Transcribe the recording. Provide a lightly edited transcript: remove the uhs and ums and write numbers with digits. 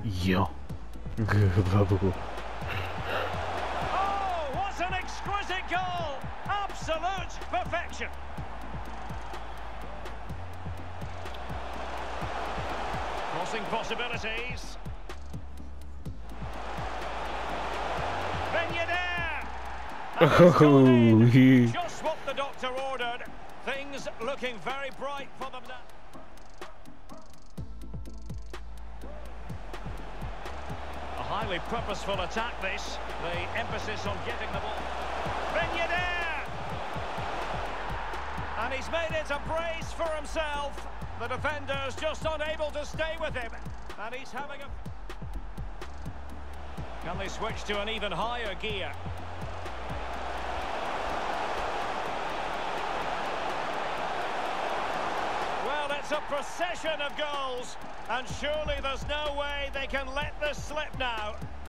Yo. Babu. Oh, what an exquisite goal! Absolute perfection. Crossing possibilities. Oh, just what the doctor ordered. Things looking very bright for them now. A highly purposeful attack this. The emphasis on getting the ball. And he's made it a brace for himself. The defender's just unable to stay with him. And he's having a... Can they switch to an even higher gear? Well, it's a procession of goals. And surely there's no way they can let this slip now.